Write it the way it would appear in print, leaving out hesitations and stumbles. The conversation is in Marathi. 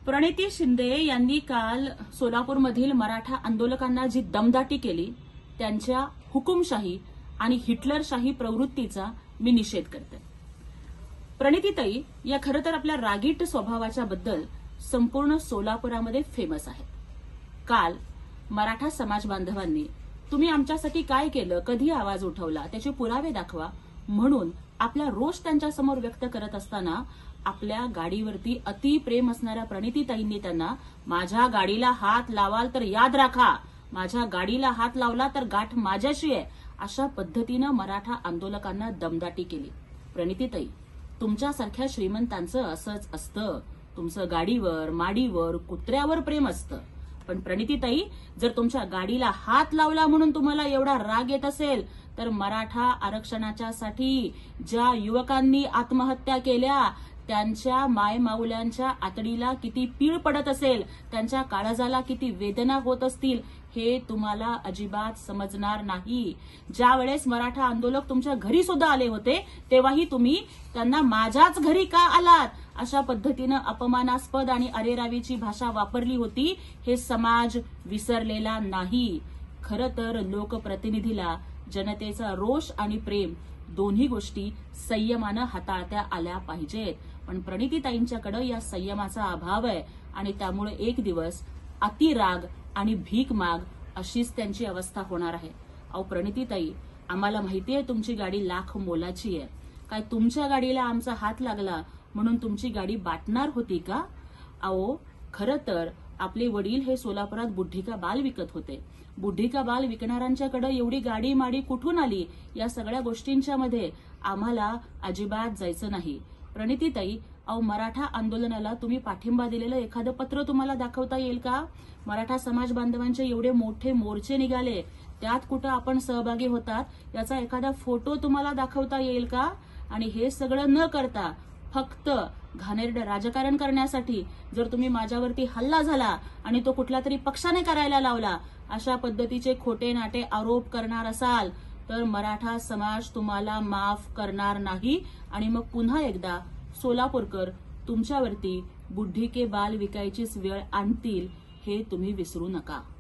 प्रणिती शिंदे यांनी काल सोलापूरमधील मराठा आंदोलकांना जी दमदाटी केली त्यांच्या हुकुमशाही आणि हिटलरशाही प्रवृत्तीचा मी निषेध करते। प्रणितीताई या खरं तर आपल्या रागीट स्वभावाच्या बद्दल संपूर्ण सोलापुरामध्ये फेमस आहेत। काल मराठा समाज बांधवांनी तुम्ही आमच्यासाठी काय केलं, कधी आवाज उठवला, त्याचे पुरावे दाखवा म्हणून आपला रोष त्यांच्यासमोर व्यक्त करत असताना आपल्या गाडीवरती अतिप्रेम असणाऱ्या प्रणितीताईंनी त्यांना माझ्या गाडीला हात लावाल तर याद राखा, माझ्या गाडीला हात लावला तर गाठ माझ्याशी आहे, अशा पद्धतीनं मराठा आंदोलकांना दमदाटी केली। प्रणितीताई, तुमच्यासारख्या श्रीमंतांचं असंच असतं, तुमचं गाडीवर, माडीवर, कुत्र्यावर प्रेम असतं। पण प्रणितीताई, जर तुमच्या गाडीला हात लावला म्हणून तुम्हाला एवढा राग येत असेल तर मराठा आरक्षणाच्यासाठी ज्या युवकांनी आत्महत्या केल्या त्यांच्या मायमाऊल्यांच्या आतडीला किती पीळ पडत असेल, त्यांच्या काळजाला किती वेदना होत असतील हे तुम्हाला अजिबात समजणार नाही। ज्या वेळेस मराठा आंदोलक तुमच्या घरी सुद्धा आले होते तेव्हाही तुम्ही त्यांना माझ्याच घरी का आलात अशा पद्धतीनं अपमानास्पद आणि अरेरावीची भाषा वापरली होती, हे समाज विसरलेला नाही। खरं तर लोकप्रतिनिधीला जनतेचा रोष आणि प्रेम दोन्ही गोष्टी संयमानं हाताळत्या आल्या पाहिजेत, पण प्रणितीताईंच्याकडे या संयमाचा अभाव आहे आणि त्यामुळे एक दिवस अतिराग आणि भीक माग अशीच त्यांची अवस्था होणार आहे। अहो प्रणितीताई, आम्हाला माहितीये तुमची गाडी लाख मोलाची आहे, काय तुमच्या गाडीला आमचा हात लागला म्हणून तुमची गाडी बाटणार होती का? अहो खरं तर आपले वडील हे सोलापुरात बुढ्ढी का बाल विकत होते। बुढ्ढी का बाल विकणाऱ्यांच्याकडे एवढी गाडी माडी कुठून आली, या सगळ्या गोष्टींच्या मध्ये आम्हाला अजिबात जायचं नाही। प्रणितीताई, अहो मराठा आंदोलनाला तुम्ही पाठिंबा दिलेलं एखादं पत्र तुम्हाला दाखवता येईल का? मराठा समाज बांधवांचे एवढे मोठे मोर्चे निघाले, त्यात कुठं आपण सहभागी होतात याचा एखादा फोटो तुम्हाला दाखवता येईल का? आणि हे सगळं न करता फक्त घाणेरडं राजकारण करण्यासाठी जर तुम्ही माझ्यावरती हल्ला झाला आणि तो कुठल्या तरी पक्षाने करायला लावला अशा पद्धतीचे खोटे नाटे आरोप करणार असाल तर मराठा समाज तुम्हाला माफ करणार नाही आणि मग पुन्हा एकदा सोलापूरकर तुमच्यावरती बुढ्ढी के बाल विकायचीच वेळ आणतील हे तुम्ही विसरू नका।